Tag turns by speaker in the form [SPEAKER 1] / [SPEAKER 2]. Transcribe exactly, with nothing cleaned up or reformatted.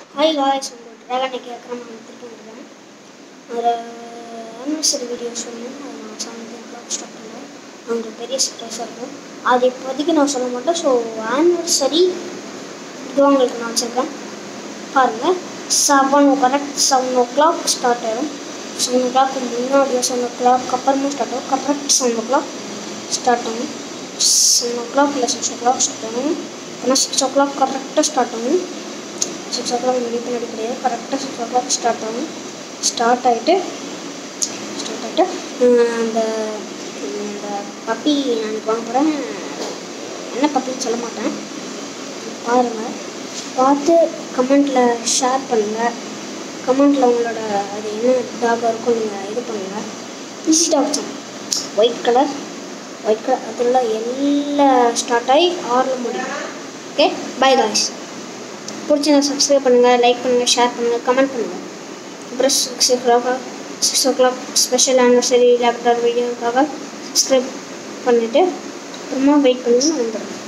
[SPEAKER 1] Hi guys, உங்கள் ட்ராகனை கேட்குற நான் திருப்பி வந்துருக்கேன். அதில் ஆனிவர்சரி வீடியோ சொன்னேன். அதை நான் செவன்டீன் ஓ கிளாக் ஸ்டார்ட் பண்ணேன். உங்களுக்கு பெரிய சர்ப்ரைஸாக இருக்கும். அது இப்போதைக்கு நான் சொல்ல மாட்டேன். ஸோ ஆனிவர்சரி இது உங்களுக்கு நான் வச்சுருக்கேன். பாருங்கள், seven correct seven o'clock start ஆகிடும். செவன் ஓ கிளாக் முன்னாடியோ செவன் ஓ கிளாக் அப்புறமா ஸ்டார்ட் ஆகும். Correct seven o'clock start ஆகும். செவன் ஓ கிளாக் இல்லை சிக்ஸ் ஓ கிளாக் ஸ்டார்ட் ஆகும். ஆனால் சிக்ஸ் ஓ கிளாக் கரெக்டாக ஸ்டார்ட் ஆகும். சிக்ஸ் ஓ கிளாக் முன்னாடி பின்னாடி கிடையாது, கரெக்டாக சிக்ஸ் ஓ கிளாக் ஸ்டார்ட் ஆகும். ஸ்டார்ட் ஆகிட்டு ஸ்டார்ட் ஆகிட்டு அந்த இந்த பப்பி நான் வாங்க போகிறேன். என்ன பப்பின்னு சொல்ல மாட்டேன், பாருங்கள். பார்த்து கமெண்ட்டில் ஷேர் பண்ணுங்கள். கமெண்ட்டில் உங்களோட அது என்ன டாகாக இருக்கும் நீங்கள் இது பண்ணுங்கள். ஈஸி டாக் தான், ஒயிட் கலர் ஒயிட் கலர் அதில் எல்லாம் ஸ்டார்ட் ஆகி ஆறில் முடியும். Okay, bye guys. பிடிச்சிருந்தா சப்ஸ்கிரைப் பண்ணுங்கள், லைக் பண்ணுங்கள், ஷேர் பண்ணுங்கள், கமெண்ட் பண்ணுங்கள். அப்புறம் six o'clock six o'clock special anniversary laptop வீடியோக்காக சப்ஸ்கிரைப் பண்ணிவிட்டு அப்புறமா வெயிட் பண்ணி நான் வந்துடுறேன்.